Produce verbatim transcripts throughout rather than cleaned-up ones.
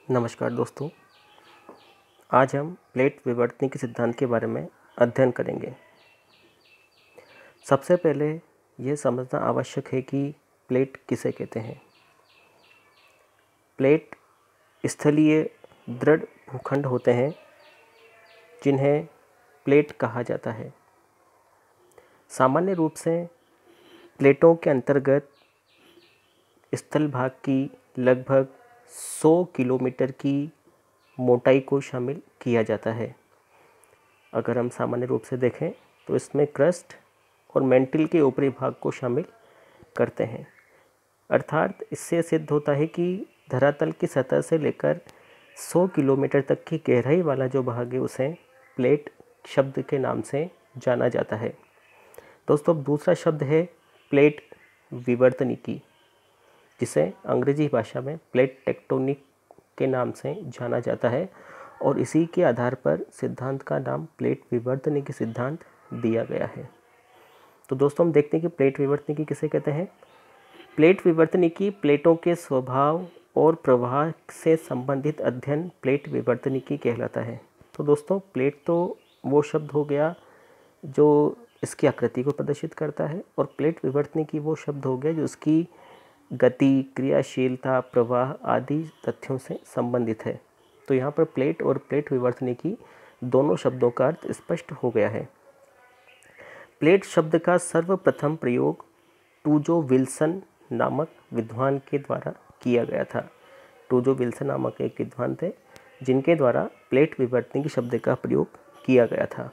नमस्कार दोस्तों, आज हम प्लेट विवर्तनी के सिद्धांत के बारे में अध्ययन करेंगे। सबसे पहले यह समझना आवश्यक है कि प्लेट किसे कहते हैं। प्लेट स्थलीय दृढ़ भूखंड होते हैं जिन्हें प्लेट कहा जाता है। सामान्य रूप से प्लेटों के अंतर्गत स्थल भाग की लगभग सौ किलोमीटर की मोटाई को शामिल किया जाता है। अगर हम सामान्य रूप से देखें तो इसमें क्रस्ट और मेंटिल के ऊपरी भाग को शामिल करते हैं। अर्थात इससे सिद्ध होता है कि धरातल की सतह से लेकर सौ किलोमीटर तक की गहराई वाला जो भाग है उसे प्लेट शब्द के नाम से जाना जाता है। दोस्तों, दूसरा शब्द है प्लेट विवर्तनिकी, जिसे अंग्रेजी भाषा में प्लेट टेक्टोनिक के नाम से जाना जाता है और इसी के आधार पर सिद्धांत का नाम प्लेट विवर्तनिकी सिद्धांत दिया गया है। तो दोस्तों, हम देखते हैं कि प्लेट विवर्तनिकी किसे कहते हैं। प्लेट विवर्तनिकी प्लेटों के स्वभाव और प्रवाह से संबंधित अध्ययन प्लेट विवर्तनिकी कहलाता है। तो दोस्तों, प्लेट तो वो शब्द हो गया जो इसकी आकृति को प्रदर्शित करता है और प्लेट विवर्तनिकी वो शब्द हो गया जो उसकी गति, क्रियाशीलता, प्रवाह आदि तथ्यों से संबंधित है। तो यहाँ पर प्लेट और प्लेट विवर्तनिकी दोनों शब्दों का अर्थ स्पष्ट हो गया है। प्लेट शब्द का सर्वप्रथम प्रयोग टूजो विल्सन नामक विद्वान के द्वारा किया गया था। टूजो विल्सन नामक एक विद्वान थे जिनके द्वारा प्लेट विवर्तनिकी शब्द का प्रयोग किया गया था।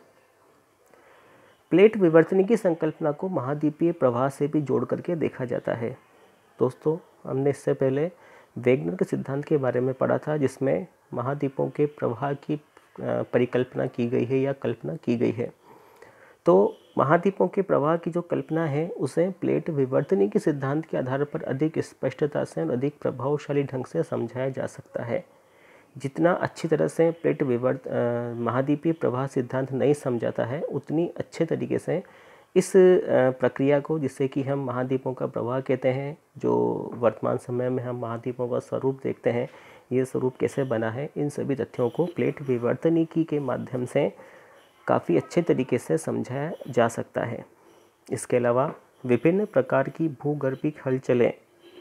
प्लेट विवर्तनिकी संकल्पना को महाद्वीपीय प्रवाह से भी जोड़ करके देखा जाता है। दोस्तों, हमने इससे पहले वेगनर के सिद्धांत के बारे में पढ़ा था जिसमें महाद्वीपों के प्रवाह की परिकल्पना की गई है या कल्पना की गई है। तो महाद्वीपों के प्रवाह की जो कल्पना है उसे प्लेट विवर्तनिकी सिद्धांत के आधार पर अधिक स्पष्टता से और अधिक प्रभावशाली ढंग से समझाया जा सकता है। जितना अच्छी तरह से प्लेट विवर्त महाद्वीपीय प्रवाह सिद्धांत नहीं समझाता है, उतनी अच्छे तरीके से इस प्रक्रिया को, जिससे कि हम महाद्वीपों का प्रवाह कहते हैं, जो वर्तमान समय में हम महाद्वीपों का स्वरूप देखते हैं, ये स्वरूप कैसे बना है, इन सभी तथ्यों को प्लेट विवर्तनिकी के माध्यम से काफ़ी अच्छे तरीके से समझाया जा सकता है। इसके अलावा विभिन्न प्रकार की भूगर्भिक हलचलें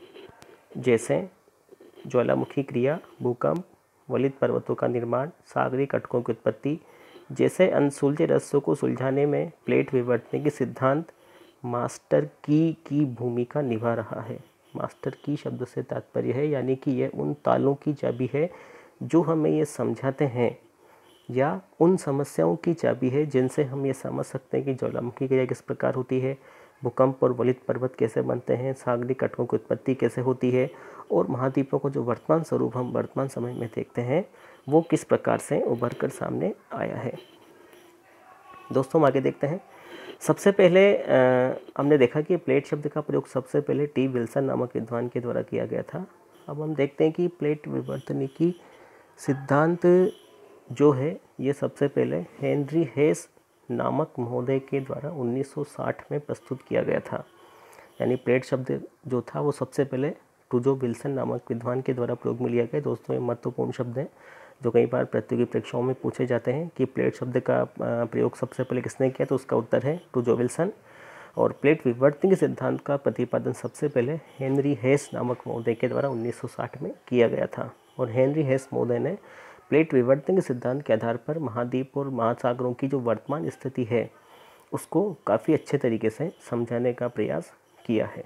जैसे ज्वालामुखी क्रिया, भूकंप, वलित पर्वतों का निर्माण, सागरीय कटकों की उत्पत्ति जैसे अनसुलझे रहस्यों को सुलझाने में प्लेट विवर्तनिकी सिद्धांत मास्टर की की भूमिका निभा रहा है। मास्टर की शब्द से तात्पर्य है यानी कि यह उन तालों की चाबी है जो हमें ये समझाते हैं, या उन समस्याओं की चाबी है जिनसे हम ये समझ सकते हैं कि ज्वालामुखी क्रिया किस प्रकार होती है, भूकंप और वलित पर्वत कैसे बनते हैं, सागरीय कटकों की उत्पत्ति कैसे होती है और महाद्वीपों को जो वर्तमान स्वरूप हम वर्तमान समय में देखते हैं वो किस प्रकार से उभर कर सामने आया है। दोस्तों, हम आगे देखते हैं। सबसे पहले आ, हमने देखा कि प्लेट शब्द का प्रयोग सबसे पहले टी विल्सन नामक विद्वान के द्वारा किया गया था। अब हम देखते हैं कि प्लेट विवर्तनिकी सिद्धांत जो है ये सबसे पहले हेनरी हेस नामक महोदय के द्वारा उन्नीस सौ साठ में प्रस्तुत किया गया था। यानी प्लेट शब्द जो था वो सबसे पहले टूजो विल्सन नामक विद्वान के द्वारा प्रयोग में लिया गया। दोस्तों, ये महत्वपूर्ण शब्द हैं जो कई बार प्रतियोगी परीक्षाओं में पूछे जाते हैं कि प्लेट शब्द का प्रयोग सबसे पहले किसने किया, तो उसका उत्तर है टूजो विल्सन। और प्लेट विवर्तनिकी सिद्धांत का प्रतिपादन सबसे पहले हेनरी हेस नामक महोदय के द्वारा उन्नीस सौ साठ में किया गया था। और हेनरी हेस महोदय ने प्लेट विवर्तनिकी सिद्धांत के आधार पर महाद्वीप और महासागरों की जो वर्तमान स्थिति है उसको काफ़ी अच्छे तरीके से समझाने का प्रयास किया है।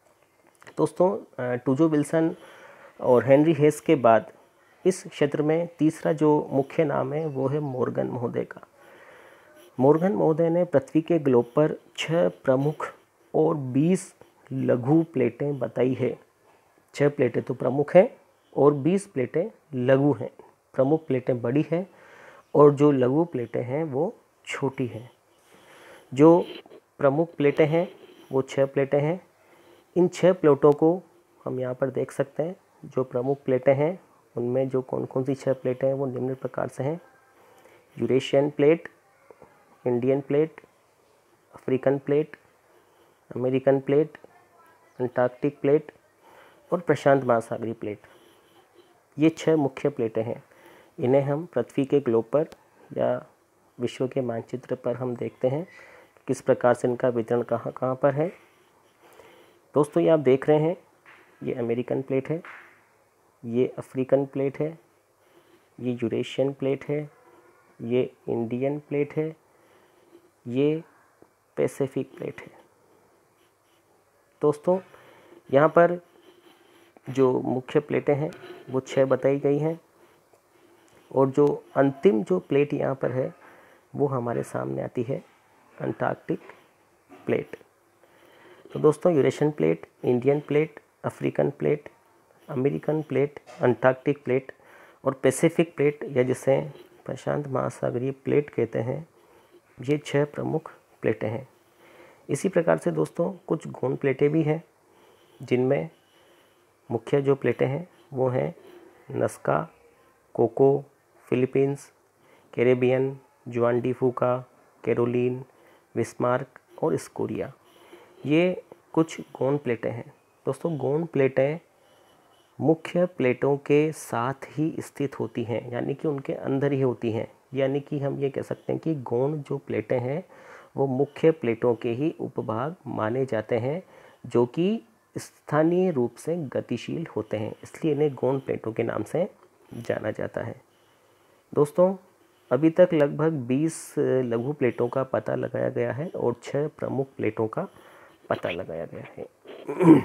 दोस्तों, टूजो विल्सन और हेनरी हेस के बाद इस क्षेत्र में तीसरा जो मुख्य नाम है वो है मॉर्गन महोदय का। मॉर्गन महोदय ने पृथ्वी के ग्लोब पर छह प्रमुख और बीस लघु प्लेटें बताई है। छह प्लेटें तो प्रमुख हैं और बीस प्लेटें लघु हैं। प्रमुख प्लेटें बड़ी हैं और जो लघु प्लेटें हैं वो छोटी हैं। जो प्रमुख प्लेटें हैं वो छह प्लेटें हैं। इन छह प्लेटों को हम यहाँ पर देख सकते हैं। जो प्रमुख प्लेटें हैं उनमें जो कौन कौन सी छह प्लेटें हैं वो निम्न प्रकार से हैं: Eurasian plate, Indian plate, African plate, American plate, Antarctic plate और प्रशांत महासागरीय प्लेट। ये छह मुख्य प्लेटें हैं। इन्हें हम पृथ्वी के ग्लोब पर या विश्व के मानचित्र पर हम देखते हैं किस प्रकार से इनका वितरण कहाँ कहाँ पर है। दोस्तों ये आप देख रहे हैं, ये अमेरिकन प्लेट है, ये अफ्रीकन प्लेट है, ये यूरेशियन प्लेट है, ये इंडियन प्लेट है, ये पैसिफिक प्लेट है। दोस्तों यहाँ पर जो मुख्य प्लेटें हैं वो छह बताई गई हैं और जो अंतिम जो प्लेट यहाँ पर है वो हमारे सामने आती है अंटार्कटिक प्लेट। तो दोस्तों Eurasian plate, Indian plate, African plate, American plate, Antarctic plate और पैसिफिक प्लेट या जिसे प्रशांत महासागरीय प्लेट कहते हैं, ये छह प्रमुख प्लेटें हैं। इसी प्रकार से दोस्तों कुछ गौण प्लेटें भी हैं जिनमें मुख्य जो प्लेटें हैं वो हैं Nazca, Cocos, Philippines, Caribbean, Juan de Fuca, Caroline, Bismarck और स्कोरिया। ये कुछ गौण प्लेटें हैं। दोस्तों गौण प्लेटें मुख्य प्लेटों के साथ ही स्थित होती हैं, यानी कि उनके अंदर ही होती हैं। यानी कि हम ये कह सकते हैं कि गौण जो प्लेटें हैं वो मुख्य प्लेटों के ही उपभाग माने जाते हैं जो कि स्थानीय रूप से गतिशील होते हैं, इसलिए इन्हें गौण प्लेटों के नाम से जाना जाता है। दोस्तों अभी तक लगभग बीस लघु प्लेटों का पता लगाया गया है और छह प्रमुख प्लेटों का पता लगाया गया है।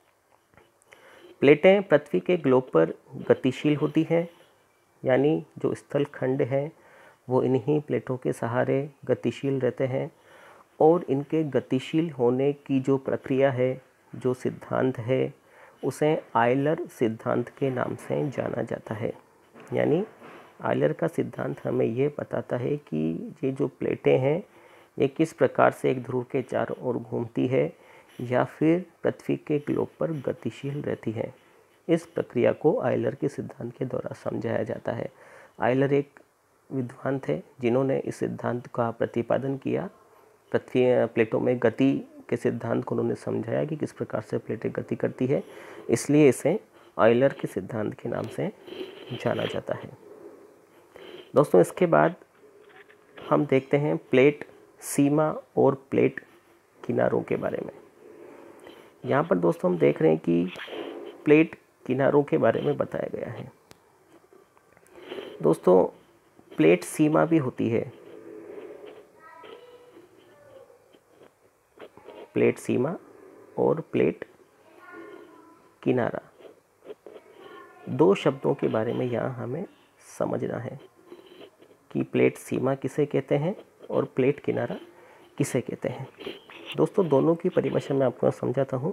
प्लेटें पृथ्वी के ग्लोब पर गतिशील होती हैं, यानी जो स्थल खंड हैं वो इन्हीं प्लेटों के सहारे गतिशील रहते हैं और इनके गतिशील होने की जो प्रक्रिया है, जो सिद्धांत है, उसे आयलर सिद्धांत के नाम से जाना जाता है। यानी आयलर का सिद्धांत हमें ये बताता है कि ये जो प्लेटें हैं ये किस प्रकार से एक ध्रुव के चारों ओर घूमती है या फिर पृथ्वी के ग्लोब पर गतिशील रहती है। इस प्रक्रिया को आयलर के सिद्धांत के द्वारा समझाया जाता है। आयलर एक विद्वान थे जिन्होंने इस सिद्धांत का प्रतिपादन किया। पृथ्वी प्लेटों में गति के सिद्धांत को उन्होंने समझाया कि किस प्रकार से प्लेटें गति करती है, इसलिए इसे आयलर के सिद्धांत के नाम से जाना जाता है। दोस्तों इसके बाद हम देखते हैं प्लेट सीमा और प्लेट किनारों के बारे में। यहाँ पर दोस्तों हम देख रहे हैं कि प्लेट किनारों के बारे में बताया गया है। दोस्तों प्लेट सीमा भी होती है। प्लेट सीमा और प्लेट किनारा, दो शब्दों के बारे में यहाँ हमें समझना है कि प्लेट सीमा किसे कहते हैं और प्लेट किनारा किसे कहते हैं। दोस्तों दोनों की परिभाषा मैं आपको समझाता हूँ।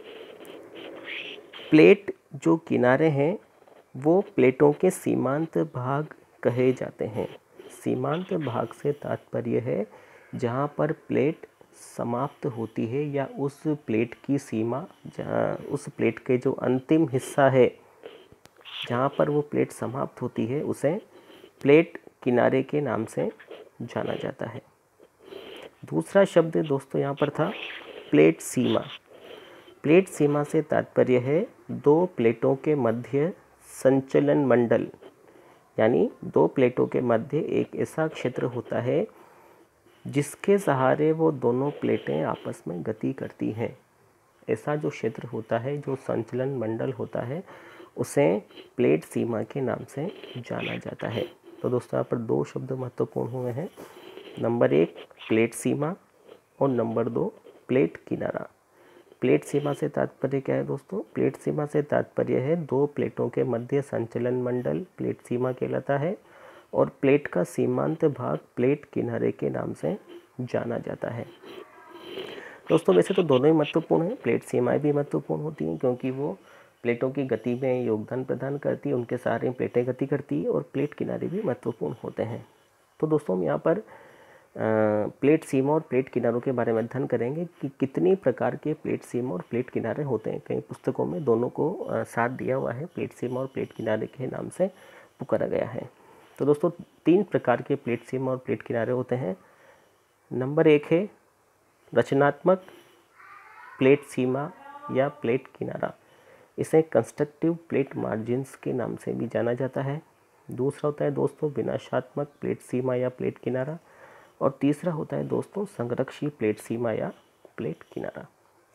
प्लेट जो किनारे हैं वो प्लेटों के सीमांत भाग कहे जाते हैं। सीमांत भाग से तात्पर्य है जहाँ पर प्लेट समाप्त होती है या उस प्लेट की सीमा, जहाँ उस प्लेट के जो अंतिम हिस्सा है जहाँ पर वो प्लेट समाप्त होती है उसे प्लेट किनारे के नाम से जाना जाता है। दूसरा शब्द दोस्तों यहाँ पर था प्लेट सीमा। प्लेट सीमा से तात्पर्य है दो प्लेटों के मध्य संचलन मंडल, यानी दो प्लेटों के मध्य एक ऐसा क्षेत्र होता है जिसके सहारे वो दोनों प्लेटें आपस में गति करती हैं। ऐसा जो क्षेत्र होता है, जो संचलन मंडल होता है, उसे प्लेट सीमा के नाम से जाना जाता है। तो दोस्तों यहाँ पर दो शब्द महत्वपूर्ण हुए हैं, नंबर एक प्लेट सीमा और नंबर दो प्लेट किनारा। प्लेट सीमा से तात्पर्य क्या है दोस्तों? प्लेट सीमा से तात्पर्य है दो प्लेटों के मध्य संचलन मंडल प्लेट सीमा कहलाता है और प्लेट का सीमांत भाग प्लेट किनारे के नाम से जाना जाता है। दोस्तों वैसे तो दोनों ही महत्वपूर्ण हैं। प्लेट सीमाएं भी महत्वपूर्ण होती हैं क्योंकि वो प्लेटों की गति में योगदान प्रदान करती है, उनके सहारे प्लेटें गति करती है, और प्लेट किनारे भी महत्वपूर्ण होते हैं। तो दोस्तों हम यहाँ पर प्लेट सीमा और प्लेट किनारों के बारे में अध्ययन करेंगे कि कितनी प्रकार के प्लेट सीमा और प्लेट किनारे होते हैं। कई पुस्तकों में दोनों को साथ दिया हुआ है, प्लेट सीमा और प्लेट किनारे के नाम से पुकारा गया है। तो दोस्तों तीन प्रकार के प्लेट सीमा और प्लेट किनारे होते हैं। नंबर एक है रचनात्मक प्लेट सीमा या प्लेट किनारा। इसे कंस्ट्रक्टिव प्लेट मार्जिन्स के नाम से भी जाना जाता है। दूसरा होता है दोस्तों विनाशात्मक प्लेट सीमा या प्लेट किनारा, और तीसरा होता है दोस्तों संरक्षी प्लेट सीमा या प्लेट किनारा।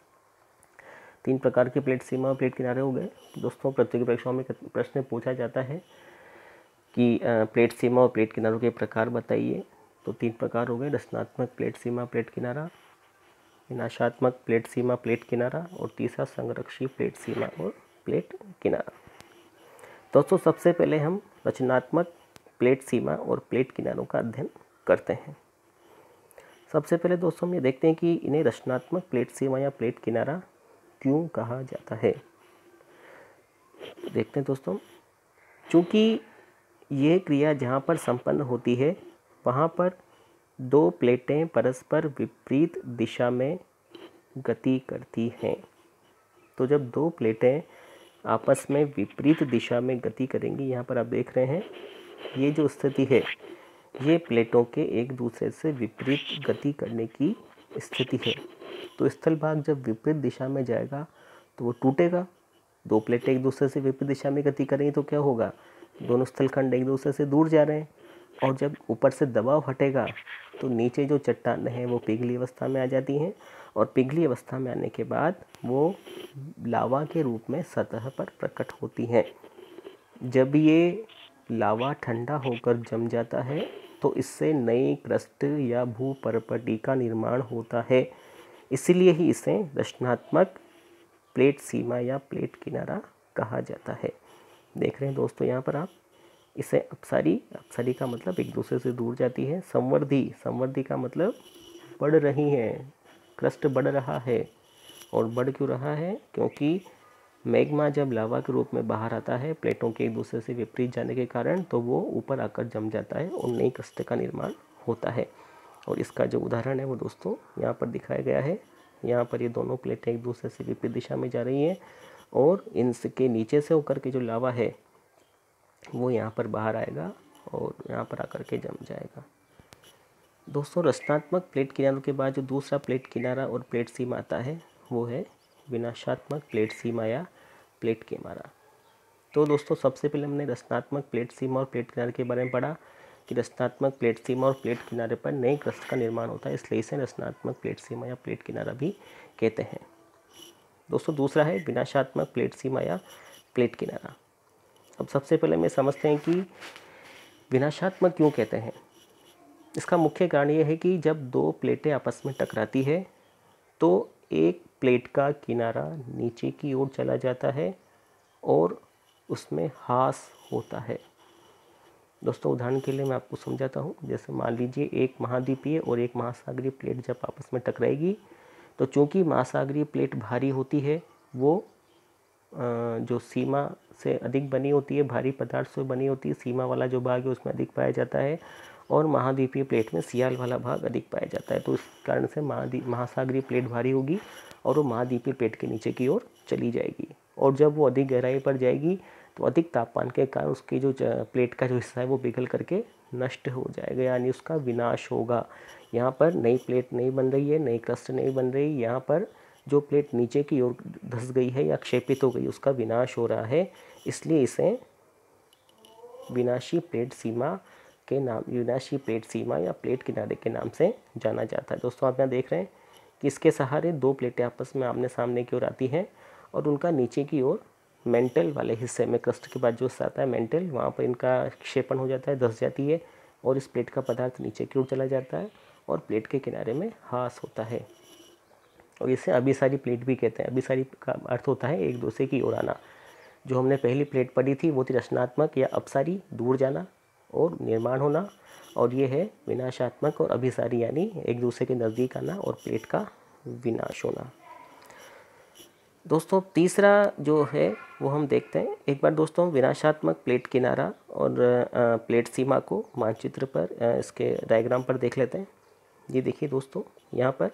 तीन प्रकार की प्लेट सीमा और प्लेट किनारे हो गए दोस्तों। प्रतियोगी परीक्षाओं में प्रश्न पूछा जाता है कि प्लेट सीमा और प्लेट किनारों के प्रकार बताइए। तो तीन प्रकार हो गए, रचनात्मक प्लेट सीमा प्लेट किनारा, विनाशात्मक प्लेट सीमा प्लेट किनारा, और तीसरा संरक्षी प्लेट सीमा और प्लेट किनारा। दोस्तों सबसे पहले हम रचनात्मक प्लेट सीमा और प्लेट किनारों का अध्ययन करते हैं। सबसे पहले दोस्तों हम ये देखते हैं कि इन्हें रचनात्मक प्लेट सीमा या प्लेट किनारा क्यों कहा जाता है। देखते हैं दोस्तों, चूँकि यह क्रिया जहाँ पर संपन्न होती है वहाँ पर दो प्लेटें परस्पर विपरीत दिशा में गति करती हैं। तो जब दो प्लेटें आपस में विपरीत दिशा में गति करेंगी, यहाँ पर आप देख रहे हैं ये जो स्थिति है ये प्लेटों के एक दूसरे से विपरीत गति करने की स्थिति है। तो स्थल भाग जब विपरीत दिशा में जाएगा तो वो टूटेगा। दो प्लेटें एक दूसरे से विपरीत दिशा में गति करेंगी तो क्या होगा, दोनों स्थलखंड एक दूसरे से दूर जा रहे हैं, और जब ऊपर से दबाव हटेगा तो नीचे जो चट्टानें हैं वो पिघली अवस्था में आ जाती हैं, और पिघली अवस्था में आने के बाद वो लावा के रूप में सतह पर प्रकट होती हैं। जब ये लावा ठंडा होकर जम जाता है तो इससे नई क्रस्ट या भूपर्पटी का निर्माण होता है। इसीलिए ही इसे रचनात्मक प्लेट सीमा या प्लेट किनारा कहा जाता है। देख रहे हैं दोस्तों यहाँ पर आप, इसे अपसारी, अपसारी का मतलब एक दूसरे से दूर जाती है। संवर्धी, संवर्धी का मतलब बढ़ रही है, क्रस्ट बढ़ रहा है। और बढ़ क्यों रहा है, क्योंकि मैग्मा जब लावा के रूप में बाहर आता है प्लेटों के एक दूसरे से विपरीत जाने के कारण, तो वो ऊपर आकर जम जाता है और नई क्रस्ट का निर्माण होता है। और इसका जो उदाहरण है वो दोस्तों यहाँ पर दिखाया गया है। यहाँ पर ये दोनों प्लेटें एक दूसरे से विपरीत दिशा में जा रही हैं और इनके नीचे से होकर के जो लावा है वो यहाँ पर बाहर आएगा और यहाँ पर आकर के जम जाएगा। दोस्तों रचनात्मक प्लेट किनारों के बाद जो दूसरा प्लेट किनारा और प्लेट सीमा आता है वो है विनाशात्मक प्लेट सीमा या प्लेट किनारा। तो दोस्तों सबसे पहले हमने रचनात्मक प्लेट सीमा और प्लेट किनारे के बारे में पढ़ा कि रचनात्मक प्लेट सीमा और प्लेट किनारे पर नई क्रस्ट का निर्माण होता है, इसलिए इसे रचनात्मक प्लेट सीमा या प्लेट किनारा भी कहते हैं। दोस्तों दूसरा है विनाशात्मक प्लेट सीमा या प्लेट किनारा। अब सबसे पहले मैं समझते हैं कि विनाशात्मक क्यों कहते हैं। इसका मुख्य कारण ये है कि जब दो प्लेटें आपस में टकराती है तो एक प्लेट का किनारा नीचे की ओर चला जाता है और उसमें ह्रास होता है। दोस्तों उदाहरण के लिए मैं आपको समझाता हूँ। जैसे मान लीजिए एक महाद्वीपीय और एक महासागरीय प्लेट जब आपस में टकराएगी तो चूंकि महासागरीय प्लेट भारी होती है, वो जो सीमा से अधिक बनी होती है, भारी पदार्थ से बनी होती है, सीमा वाला जो भाग है उसमें अधिक पाया जाता है, और महाद्वीपीय प्लेट में सियाल वाला भाग अधिक पाया जाता है। तो इस कारण से महाद्वीप महासागरीय प्लेट भारी होगी और वो महाद्वीपीय प्लेट के नीचे की ओर चली जाएगी, और जब वो अधिक गहराई पर जाएगी तो अधिक तापमान के कारण उसकी जो प्लेट का जो हिस्सा है वो पिघल करके नष्ट हो जाएगा, यानी उसका विनाश होगा। यहाँ पर नई प्लेट नहीं बन रही है, नई क्रस्ट नहीं बन रही, यहाँ पर जो प्लेट नीचे की ओर धंस गई है या क्षेपित हो गई उसका विनाश हो रहा है। इसलिए इसे विनाशी प्लेट सीमा के नाम विनाशी प्लेट सीमा या प्लेट किनारे के नाम से जाना जाता है। दोस्तों आप यहाँ देख रहे हैं कि इसके सहारे दो प्लेटें आपस में आमने सामने की ओर आती हैं और उनका नीचे की ओर मेंटल वाले हिस्से में, क्रस्ट के बाद जो हिस्सा आता है मेंटल, वहाँ पर इनका क्षेपण हो जाता है, धंस जाती है और इस प्लेट का पदार्थ नीचे की ओर चला जाता है और प्लेट के किनारे में ह्रास होता है। और इसे अभिसारी प्लेट भी कहते हैं। अभिसारी का अर्थ होता है एक दूसरे की ओर आना। जो हमने पहली प्लेट पढ़ी थी वो थी रचनात्मक या अपसारी, दूर जाना और निर्माण होना, और ये है विनाशात्मक और अभिसारी यानी एक दूसरे के नज़दीक आना और प्लेट का विनाश होना। दोस्तों तीसरा जो है वो हम देखते हैं। एक बार दोस्तों विनाशात्मक प्लेट किनारा और प्लेट सीमा को मानचित्र पर इसके डायग्राम पर देख लेते हैं। ये देखिए दोस्तों, यहाँ पर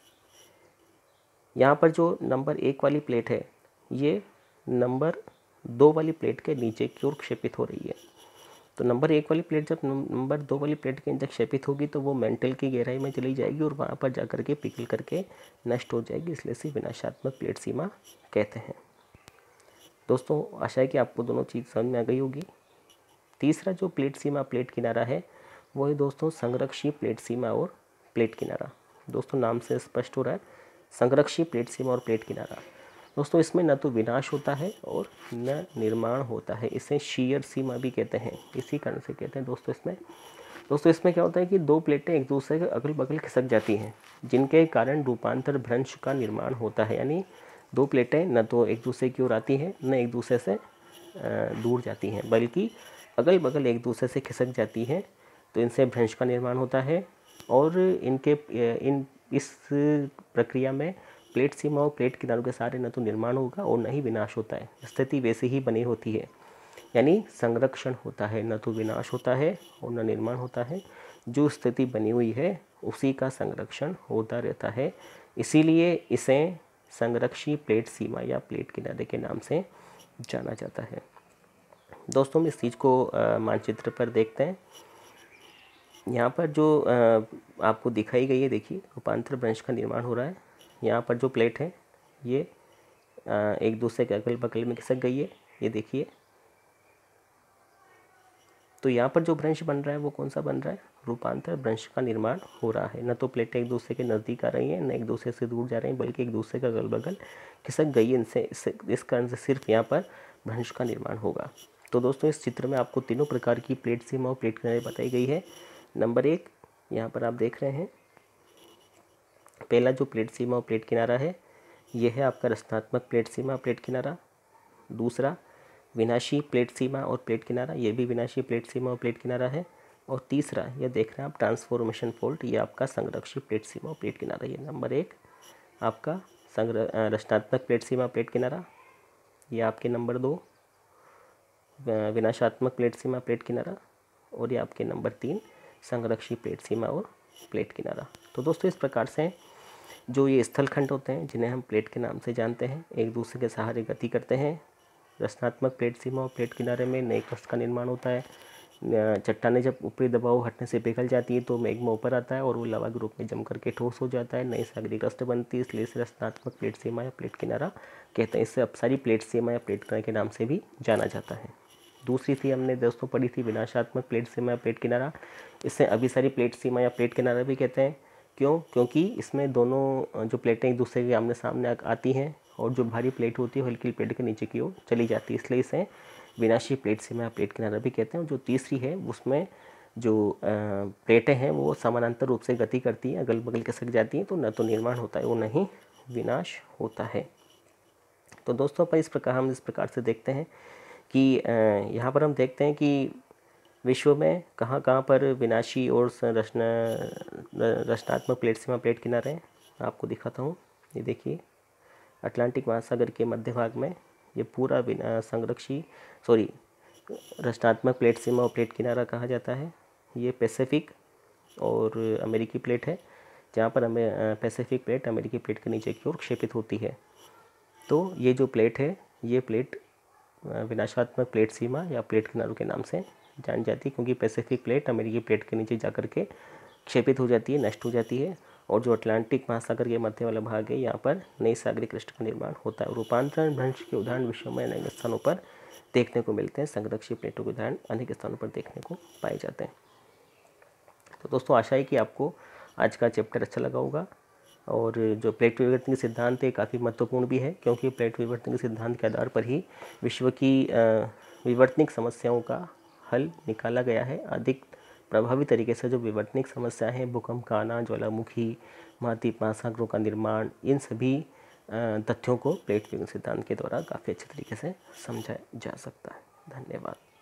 यहाँ पर जो नंबर एक वाली प्लेट है ये नंबर दो वाली प्लेट के नीचे की ओर क्षेपित हो रही है। तो नंबर एक वाली प्लेट जब नंबर दो वाली प्लेट के नीचे क्षेपित होगी तो वो मेंटल की गहराई में चली जाएगी और वहाँ पर जा कर के पिघल करके नष्ट हो जाएगी, इसलिए इसे विनाशात्मक प्लेट सीमा कहते हैं। दोस्तों आशा है कि आपको दोनों चीज़ समझ में आ गई होगी। तीसरा जो प्लेट सीमा प्लेट किनारा है वो है दोस्तों संरक्षी प्लेट सीमा और प्लेट किनारा। दोस्तों नाम से स्पष्ट हो रहा है, संरक्षी प्लेट सीमा और प्लेट किनारा। दोस्तों इसमें न तो विनाश होता है और न निर्माण होता है, इसे शीयर सीमा भी कहते हैं, इसी कारण से कहते हैं दोस्तों इसमें दोस्तों इसमें क्या होता है कि दो प्लेटें एक दूसरे के अगल बगल खिसक जाती हैं, जिनके कारण रूपांतर भ्रंश का निर्माण होता है। यानी दो प्लेटें न तो एक दूसरे की ओर आती हैं न एक दूसरे से दूर जाती हैं, बल्कि अगल बगल एक दूसरे से खिसक जाती हैं, तो इनसे भ्रंश का निर्माण होता है। और इनके इन इस प्रक्रिया में प्लेट सीमा और प्लेट किनारों के सारे न तो निर्माण होगा और न ही विनाश होता है, स्थिति वैसे ही बनी होती है। यानी संरक्षण होता है, न तो विनाश होता है और न निर्माण होता है। जो स्थिति बनी हुई है उसी का संरक्षण होता रहता है, इसीलिए इसे संरक्षी प्लेट सीमा या प्लेट किनारे के नाम से जाना जाता है। दोस्तों हम इस चीज़ को मानचित्र पर देखते हैं। यहाँ पर जो आ, आपको दिखाई गई है, देखिए रूपांतर भ्रंश का निर्माण हो रहा है। यहाँ पर जो प्लेट है ये आ, एक दूसरे के अगल बगल में खिसक गई है, ये देखिए। तो यहाँ पर जो भ्रंश बन रहा है वो कौन सा बन रहा है, रूपांतर भ्रंश का निर्माण हो रहा है। न तो प्लेटें एक दूसरे के नज़दीक आ रही हैं, न एक दूसरे से दूर जा रही हैं, बल्कि एक दूसरे का अगल बगल खिसक गई है। इनसे इस कारण से सिर्फ यहाँ पर भ्रंश का निर्माण होगा। तो दोस्तों इस चित्र में आपको तीनों प्रकार की प्लेट सीमा और प्लेट किनारे बताई गई है। नंबर एक यहाँ पर आप देख रहे हैं, पहला जो प्लेट सीमा और प्लेट किनारा है ये है आपका रचनात्मक प्लेट सीमा प्लेट किनारा। दूसरा विनाशी प्लेट सीमा और प्लेट किनारा, ये भी विनाशी प्लेट सीमा और प्लेट किनारा है। और तीसरा ये देख रहे हैं आप ट्रांसफॉर्मेशन फॉल्ट, ये आपका संरक्षी प्लेट सीमा और प्लेट किनारा। ये नंबर एक आपका संग्र रचनात्मक प्लेट सीमा प्लेट किनारा, ये आपके नंबर दो विनाशात्मक प्लेट सीमा प्लेट किनारा, और ये आपके नंबर तीन संरक्षी प्लेट सीमा और प्लेट किनारा। तो दोस्तों इस प्रकार से जो ये स्थलखंड होते हैं जिन्हें हम प्लेट के नाम से जानते हैं, एक दूसरे के सहारे गति करते हैं। रचनात्मक प्लेट सीमा और प्लेट किनारे में नए क्रस्ट का निर्माण होता है। चट्टानें जब ऊपरी दबाव हटने से पिघल जाती है तो मैग्मा ऊपर आता है और वो लावा के रूप में जम करके ठोस हो जाता है, नई सागरी क्रस्ट बनती है, इसलिए इसे रचनात्मक प्लेट सीमा या प्लेट किनारा कहते हैं। इससे अपसारी प्लेट सीमा या प्लेट किनारे के नाम से भी जाना जाता है। दूसरी थी हमने दोस्तों पढ़ी थी विनाशात्मक प्लेट सीमा या प्लेट किनारा, इससे अभिसारी प्लेट सीमा या प्लेट किनारा भी कहते हैं। क्यों? क्योंकि इसमें दोनों जो प्लेटें एक दूसरे के आमने सामने आती हैं और जो भारी प्लेट होती है हल्की प्लेट के नीचे की ओर चली जाती है, इसलिए इसे विनाशी प्लेट सीमा या प्लेट किनारा भी कहते हैं। जो तीसरी है उसमें जो प्लेटें हैं वो समानांतर रूप से गति करती हैं, अगल बगल खिसक जाती हैं, तो न तो निर्माण होता है और न ही विनाश होता है। तो दोस्तों पर इस प्रकार हम इस प्रकार से देखते हैं कि यहाँ पर हम देखते हैं कि विश्व में कहाँ कहाँ पर विनाशी और रचना रचनात्मक प्लेट सीमा प्लेट किनारे हैं। आपको दिखाता हूँ, ये देखिए अटलांटिक महासागर के मध्य भाग में ये पूरा बिना संरक्षी सॉरी रचनात्मक प्लेट सीमा और प्लेट किनारा कहा जाता है। ये पैसिफिक और अमेरिकी प्लेट है, जहाँ पर हमें पैसिफिक प्लेट अमेरिकी प्लेट के नीचे की ओर क्षेपित होती है। तो ये जो प्लेट है ये प्लेट विनाशात्मक प्लेट सीमा या प्लेट किनारों के नाम से जान जाती है, क्योंकि पैसिफिक प्लेट अमेरिकी प्लेट के नीचे जाकर के क्षेपित हो जाती है, नष्ट हो जाती है। और जो अटलांटिक महासागर के मध्य वाला भाग है यहाँ पर नई सागरी क्रस्ट का निर्माण होता है। रूपांतरण भ्रंश के उदाहरण विश्व में अनेक स्थानों पर देखने को मिलते हैं, संरक्षी प्लेटों के उदाहरण अनेक स्थानों पर देखने को पाए जाते हैं। तो दोस्तों आशा है कि आपको आज का चैप्टर अच्छा लगा होगा। और जो प्लेट विवर्तन के सिद्धांत है काफ़ी महत्वपूर्ण भी है, क्योंकि प्लेट विवर्तन के सिद्धांत के आधार पर ही विश्व की विवर्तनिक समस्याओं का हल निकाला गया है। अधिक प्रभावी तरीके से जो विवर्तनिक समस्या है, भूकंप का आना, ज्वालामुखी, महाद्वीप महासागरों का निर्माण, इन सभी तथ्यों को प्लेट विवर्तन सिद्धांत के द्वारा काफ़ी अच्छे तरीके से समझा जा सकता है। धन्यवाद।